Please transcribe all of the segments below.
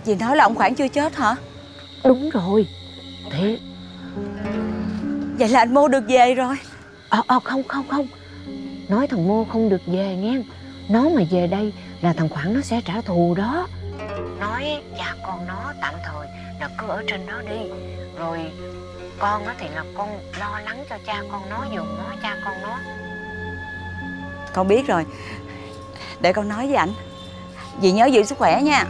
Dì nói là ông Khoản chưa chết hả? Đúng rồi. Thiệt. Vậy là anh Mô được về rồi. Không. Nói thằng Mô không được về nghe. Nó mà về đây là thằng Khoản nó sẽ trả thù đó. Nói cha con nó tạm thời là cứ ở trên đó đi. Rồi con thì là con lo lắng cho cha con nó, giùm nó cha con nó. Con biết rồi. Để con nói với ảnh. Dì nhớ giữ sức khỏe nha.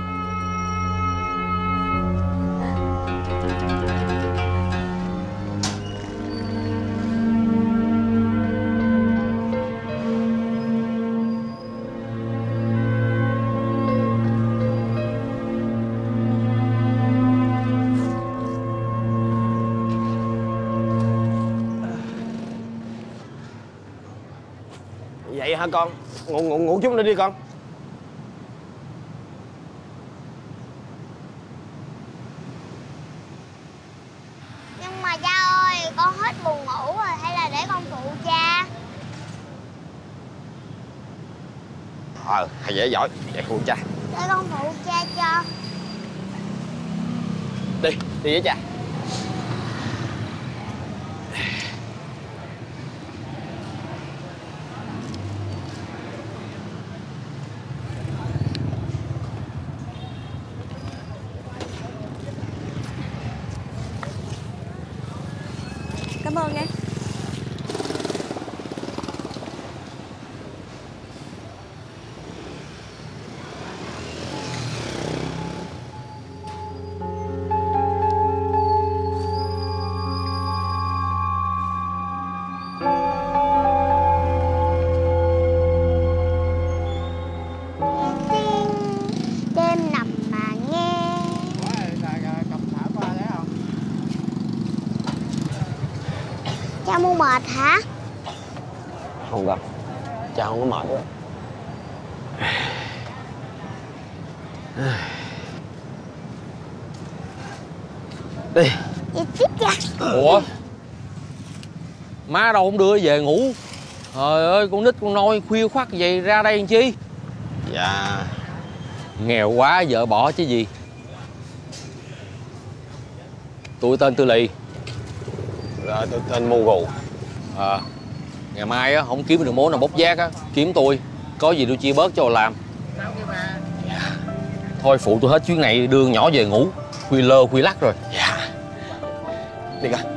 Vậy hả con? Ngủ chút nữa đi con. Nhưng mà cha ơi, con hết buồn ngủ rồi, hay là để con phụ cha? Hay dễ giỏi, vậy phụ cha. Để con phụ cha cho. Đi với cha. Cảm ơn em. Đêm nằm mà nghe. Cầm thả qua đấy không? Cha Mu mệt hả? Không đâu, cha không có mệt đâu. Đi. Đi tiếp cha. Ủa, má đâu không đưa về ngủ? Trời ơi, con nít con nôi khuya khoắt vậy ra đây làm chi? Dạ. Nghèo quá vợ bỏ chứ gì. Tôi tên Tư Lì. Rồi tôi tên Mu Gù. Ngày mai á không kiếm được mối nào bốc vác á, kiếm tôi, có gì tôi chia bớt cho làm. Thôi phụ tôi hết chuyến này, đưa nhỏ về ngủ, khuya lơ khuya lắc rồi. Dạ. Đi coi.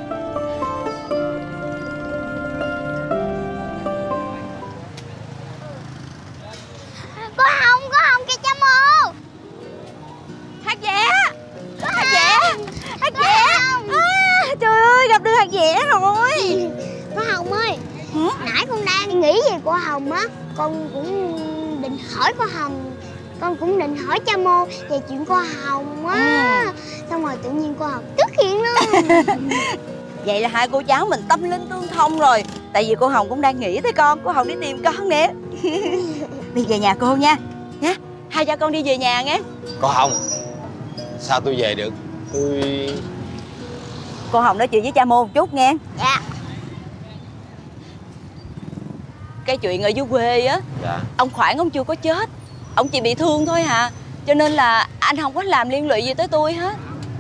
Có Hồng kìa cha Mu. Hát vẽ. Có Hát vẽ. Hát vẽ. Trời ơi, gặp được Hát vẽ rồi. Có Hồng ơi. Nãy con đang nghĩ về cô Hồng á. Con cũng định hỏi cô Hồng. Con cũng định hỏi cha Mô về chuyện cô Hồng á. Xong rồi tự nhiên cô Hồng xuất hiện luôn. Vậy là hai cô cháu mình tâm linh tương thông rồi. Tại vì cô Hồng cũng đang nghĩ tới con. Cô Hồng đi tìm con nè. Đi về nhà cô nha. Nhá. Hai cha con đi về nhà nghe. Có không? Sao tôi về được? Cô Hồng nói chuyện với cha Mô một chút nghe. Dạ. Cái chuyện ở dưới quê á. Dạ. Ông Khoản ông chưa có chết. Ông chỉ bị thương thôi hà. Cho nên là anh không có làm liên lụy gì tới tôi hết.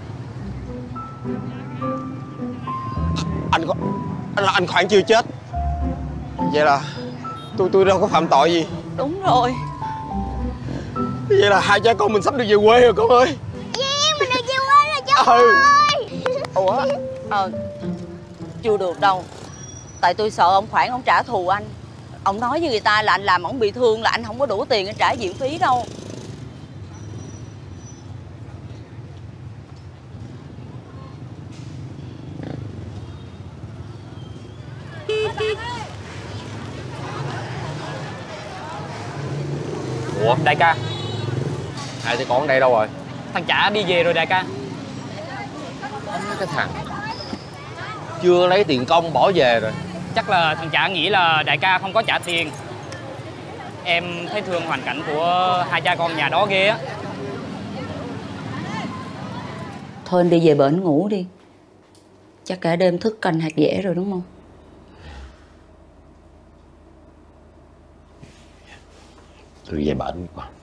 Anh Khoản chưa chết. Vậy là tôi đâu có phạm tội gì. Đúng rồi. Vậy là hai cha con mình sắp được về quê rồi con ơi. Yeah, mình được về quê rồi chú ơi. Ủa? Chưa được đâu. Tại tôi sợ ông Khoản ông trả thù anh. Ông nói với người ta là anh làm ông bị thương là anh không có đủ tiền để trả viện phí đâu. Ủa, đại ca, hai đứa con ở đây đâu rồi? Thằng Chả đi về rồi đại ca. Cái thằng chưa lấy tiền công bỏ về rồi. Chắc là thằng Chả nghĩ là đại ca không có trả tiền. Em thấy thương hoàn cảnh của hai cha con nhà đó ghê á. Thôi anh đi về bển ngủ đi. Chắc cả đêm thức canh hạt dẻ rồi đúng không? Tôi về bệnh quá.